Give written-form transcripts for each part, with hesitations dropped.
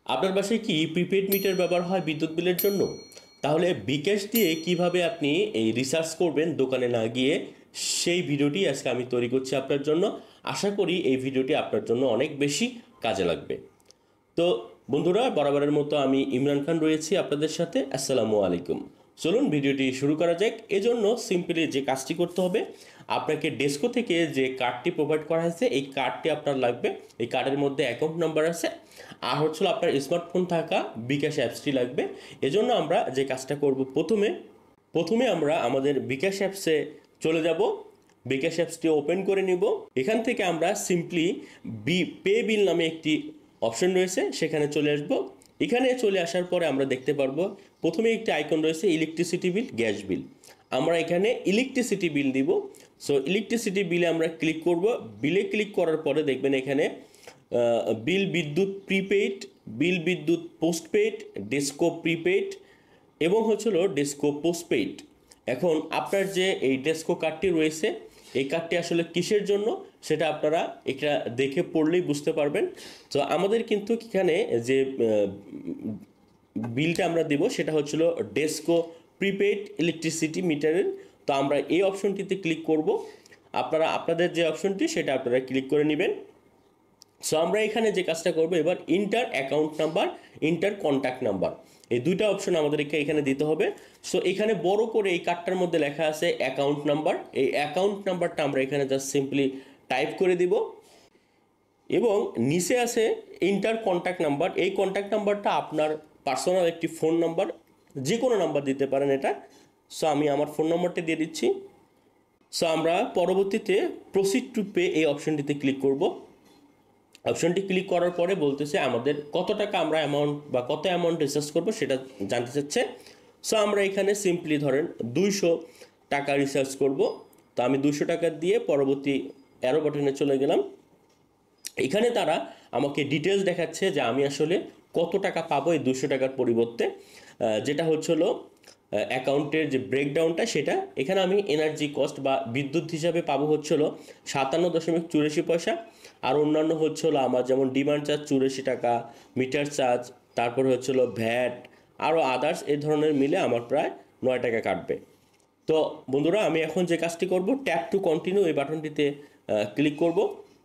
আপনার বাসায় কি প্রিপেড মিটার ব্যবহার হয় বিদ্যুৎ বিলের জন্য? তাহলে বিকাশ দিয়ে কিভাবে আপনি এই রিসার্চ করবেন দোকানে না গিয়ে, সেই ভিডিওটি আজকে আমি তৈরি করছি আপনার জন্য। আশা করি এই ভিডিওটি আপনার জন্য অনেক বেশি কাজে লাগবে। তো বন্ধুরা, বরাবরের মতো আমি ইমরান খান রয়েছি আপনাদের সাথে। আসসালামু আলাইকুম। চলুন ভিডিওটি শুরু করা যাক। এজন্য সিম্পলি যে কাজটি করতে হবে, আপনাকে ডেস্কো থেকে যে কার্ডটি প্রোভাইড করা হয়েছে এই কার্ডটি আপনার লাগবে। এই কার্ডের মধ্যে অ্যাকাউন্ট নাম্বার আছে, আর হচ্ছিল আপনার স্মার্টফোন থাকা বিকাশ অ্যাপসটি লাগবে। এজন্য আমরা যে কাজটা করব, প্রথমে আমরা আমাদের বিকাশ অ্যাপসে চলে যাব। বিকাশ অ্যাপসটি ওপেন করে নিব। এখান থেকে আমরা সিম্পলি পে বিল নামে একটি অপশন রয়েছে, সেখানে চলে আসব। এখানে চলে আসার পরে আমরা দেখতে পারবো প্রথমে একটি আইকন রয়েছে ইলেকট্রিসিটি বিল, গ্যাস বিল। আমরা এখানে ইলেকট্রিসিটি বিল দিব। সো ইলেকট্রিসিটি বিলে আমরা ক্লিক করব। বিলে ক্লিক করার পরে দেখবেন এখানে বিল বিদ্যুৎ প্রিপেইড, বিল বিদ্যুৎ পোস্টপেইড, ডেস্কো প্রিপেইড এবং হচ্ছিল ডেস্কো পোস্টপেইড। এখন আপনার যে এই ডেস্কো কার্ডটি রয়েছে, এই কার্ডটি আসলে কিসের জন্য সেটা আপনারা এটা দেখে পড়লেই বুঝতে পারবেন। তো আমাদের কিন্তু এখানে যে বিলটা আমরা দেব সেটা হচ্ছিল ডেস্কো প্রিপেইড ইলেকট্রিসিটি মিটারের। তো আমরা এই অপশনটিতে ক্লিক করব। আপনারা আপনাদের যে অপশনটি সেটা আপনারা ক্লিক করে নেবেন। সো আমরা এখানে যে কাজটা করব, এবার enter account number, enter contact number, এই দুইটা অপশন আমাদেরকে এখানে দিতে হবে। সো এখানে বড় করে এই কার্ডটার মধ্যে লেখা আছে অ্যাকাউন্ট নাম্বার। এই অ্যাকাউন্ট নাম্বারটা আমরা এখানে জাস্ট সিম্পলি টাইপ করে দিব এবং নিচে আছে ইন্টার কন্ট্যাক্ট নাম্বার। এই কন্ট্যাক্ট নাম্বারটা আপনার পার্সোনাল একটি ফোন নাম্বার, যে কোনো নাম্বার দিতে পারেন এটা। সো আমি আমার ফোন নাম্বারটা দিয়ে দিচ্ছি। সো আমরা পরবর্তীতে প্রসিড টু পে এই অপশনটিতে ক্লিক করব। অপশনটি ক্লিক করার পরে বলতেছে আমাদের কত টাকা আমরা অ্যামাউন্ট বা কত অ্যামাউন্ট রিচার্জ করবো সেটা জানতে চাচ্ছে। সো আমরা এখানে সিম্পলি ধরেন 200 টাকা রিচার্জ করব। তো আমি 200 টাকা দিয়ে পরবর্তী অ্যারো বাটনে চলে গেলাম। এখানে তারা আমাকে ডিটেলস দেখাচ্ছে যে আমি আসলে কত টাকা পাবো এই 200 টাকার পরিবর্তে, যেটা হচ্ছিল অ্যাকাউন্টের যে ব্রেকডাউনটা সেটা। এখানে আমি এনার্জি কস্ট বা বিদ্যুৎ হিসাবে পাবো হচ্ছিল 57.84 পয়সা। আর অন্যান্য হচ্ছিল আমার যেমন ডিমান্ড চার্জ 84 টাকা, মিটার চার্জ, তারপরে হচ্ছিল ভ্যাট, আরও আদার্স, এই ধরনের মিলে আমার প্রায় 9 টাকা কাটবে। তো বন্ধুরা, আমি এখন যে কাজটি করব, ট্যাপ টু কন্টিনিউ এই বাটনটিতে ক্লিক করব।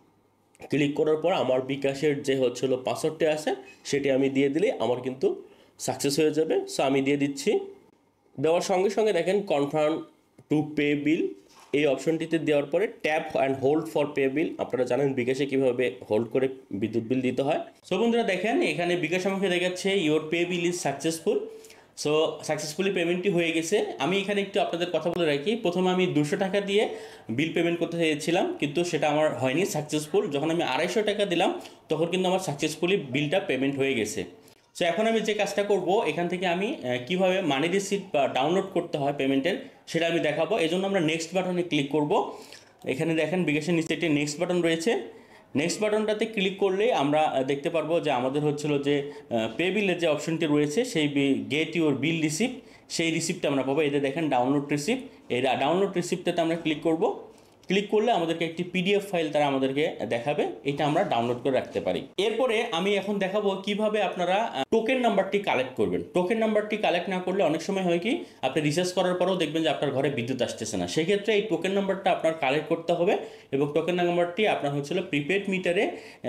ক্লিক করার পর আমার বিকাশের যে হচ্ছিল পাসওয়ার্ডটি আছে সেটি আমি দিয়ে দিলে আমার কিন্তু সাকসেস হয়ে যাবে। সো আমি দিয়ে দিচ্ছি। দেওয়ার সঙ্গে সঙ্গে দেখেন কনফার্ম টু পে বিল এই অপশনটিতে দেওয়ার পরে tap and hold for pay bill. আপনারা জানেন বিকাশে কীভাবে হোল্ড করে বিদ্যুৎ বিল দিতে হয়। সো বন্ধুরা দেখেন এখানে বিকাশ আমাকে দেখাচ্ছে your pay bill is successful. So successfully পেমেন্টটি হয়ে গেছে। আমি এখানে একটু আপনাদের কথা বলে রাখি, প্রথমে আমি 200 টাকা দিয়ে বিল পেমেন্ট করতে চেয়েছিলাম, কিন্তু সেটা আমার হয়নি সাকসেসফুল। যখন আমি 250 টাকা দিলাম তখন কিন্তু আমার সাকসেসফুলি বিলটা পেমেন্ট হয়ে গেছে। সো এখন আমি যে কাজটা করব, এখান থেকে আমি কিভাবে মানি রিসিট বা ডাউনলোড করতে হয় পেমেন্টের সেটা আমি দেখাবো। এই জন্য আমরা নেক্সট বাটনে ক্লিক করব। এখানে দেখেন বিকাশের নিচে একটি নেক্সট বাটন রয়েছে। নেক্সট বাটনটাতে ক্লিক করলে আমরা দেখতে পারবো যে আমাদের হচ্ছিল যে পে বিলের যে অপশনটি রয়েছে সেই গেট ইউর বিল রিসিপ্ট, সেই রিসিপ্টটা আমরা পাবো। এতে দেখেন ডাউনলোড রিসিপ্ট, এই ডাউনলোড রিসিপ্টটাতে আমরা ক্লিক করব। ক্লিক করলে আমাদেরকে একটি পিডিএফ ফাইল তারা আমাদেরকে দেখাবে, এটা আমরা ডাউনলোড করে রাখতে পারি। এরপরে আমি এখন দেখাবো কিভাবে আপনারা টোকেন নাম্বারটি কালেক্ট করবেন। টোকেন নাম্বারটি কালেক্ট না করলে অনেক সময় হয় কি, আপনি রিচার্জ করার পরেও দেখবেন যে আপনার ঘরে বিদ্যুৎ আসতেছে না। সেক্ষেত্রে এই টোকেন নাম্বারটা আপনার কালেক্ট করতে হবে এবং টোকেন নাম্বারটি আপনার হচ্ছিল প্রিপেড মিটারে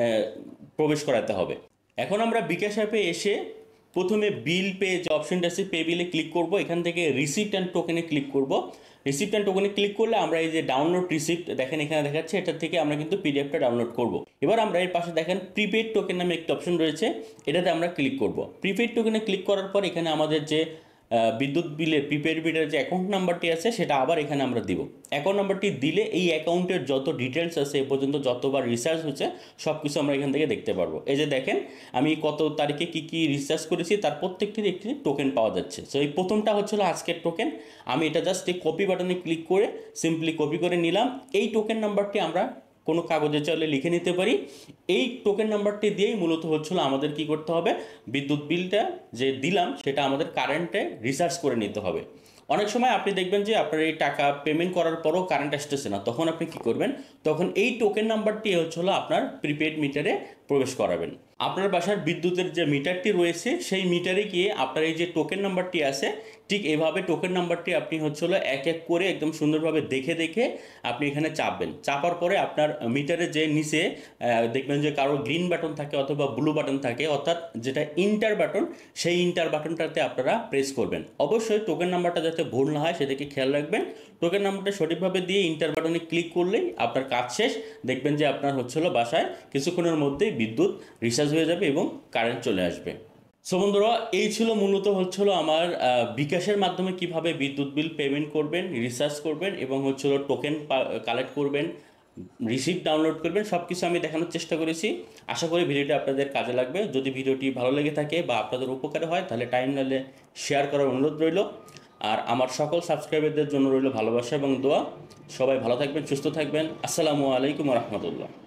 প্রবেশ করাতে হবে। এখন আমরা বিকাশ অ্যাপে এসে প্রথমে বিল পে যে অপশনটা আছে পে বিলে ক্লিক করব। এখান থেকে রিসিপ্ট অ্যান্ড টোকেনে ক্লিক করব। রিসিপ্ট অ্যান্ড টোকেনে ক্লিক করলে আমরা এই যে ডাউনলোড রিসিপ্ট দেখেন এখানে দেখাচ্ছে, এটার থেকে আমরা কিন্তু পিডিএফটা ডাউনলোড করব। এবার আমরা এর পাশে দেখেন প্রিপেড টোকেন নামে একটা অপশন রয়েছে, এটাতে আমরা ক্লিক করব। প্রিপেড টোকেনে ক্লিক করার পর এখানে আমাদের যে বিদ্যুৎ বিলের প্রিপেড বিলের যে অ্যাকাউন্ট নাম্বারটি আছে সেটা আবার এখানে আমরা দিব। অ্যাকাউন্ট নাম্বারটি দিলে এই অ্যাকাউন্টের যত ডিটেলস আছে এ পর্যন্ত যতবার রিচার্জ হচ্ছে সব কিছু আমরা এখান থেকে দেখতে পারবো। এই যে দেখেন আমি কত তারিখে কী রিচার্জ করেছি তার প্রত্যেকটির একটি টোকেন পাওয়া যাচ্ছে। সো এই প্রথমটা হচ্ছিল আজকের টোকেন। আমি এটা জাস্ট এই কপি বাটনে ক্লিক করে সিম্পলি কপি করে নিলাম। এই টোকেন নাম্বারটি আমরা কোনো কাগজে চাইলে লিখে নিতে পারি। এই টোকেন নাম্বারটি দিয়েই মূলত হচ্ছিল আমাদের কি করতে হবে, বিদ্যুৎ বিলটা যে দিলাম সেটা আমাদের কারেন্টে রিচার্জ করে নিতে হবে। অনেক সময় আপনি দেখবেন যে আপনার এই টাকা পেমেন্ট করার পরও কারেন্ট আসতেছে না, তখন আপনি কি করবেন, তখন এই টোকেন নাম্বারটি হচ্ছিল আপনার প্রিপেড মিটারে প্রবেশ করাবেন। আপনার বাসার বিদ্যুতের যে মিটারটি রয়েছে সেই মিটারে গিয়ে আপনার এই যে টোকেন নাম্বারটি আছে, ঠিক এভাবে টোকেন নাম্বারটি আপনি হচ্ছে হলো এক এক করে একদম সুন্দরভাবে দেখে দেখে আপনি এখানে চাপবেন। চাপার পরে আপনার মিটারে যে নিচে দেখবেন যে কারো গ্রিন বাটন থাকে অথবা ব্লু বাটন থাকে, অর্থাৎ যেটা ইন্টার বাটন, সেই ইন্টার বাটনটাতে আপনারা প্রেস করবেন। অবশ্যই টোকেন নাম্বারটা যাতে ভুল না হয় সেদিকে খেয়াল রাখবেন। টোকেন নাম্বারটা সঠিকভাবে দিয়ে ইন্টার বাটনে ক্লিক করলেই আপনার কাজ শেষ। দেখবেন যে আপনার হচ্ছে হলো বাসায় কিছুক্ষণের মধ্যেই বিদ্যুৎ রিচার্জ হয়ে যাবে এবং কারেন্ট চলে আসবে। সো বন্ধুরা, এই ছিল মূলত হচ্ছিল আমার বিকাশের মাধ্যমে কিভাবে বিদ্যুৎ বিল পেমেন্ট করবেন, রিচার্জ করবেন এবং হচ্ছিল টোকেন কালেক্ট করবেন, রিসিপ্ট ডাউনলোড করবেন, সব কিছু আমি দেখানোর চেষ্টা করেছি। আশা করি ভিডিওটি আপনাদের কাজে লাগবে। যদি ভিডিওটি ভালো লেগে থাকে বা আপনাদের উপকারে হয় তাহলে টাইম নালে শেয়ার করার অনুরোধ রইল। আর আমার সকল সাবস্ক্রাইবারদের জন্য রইল ভালোবাসা এবং দোয়া। সবাই ভালো থাকবেন, সুস্থ থাকবেন। আসসালামু আলাইকুম রহমতুল্লাহ।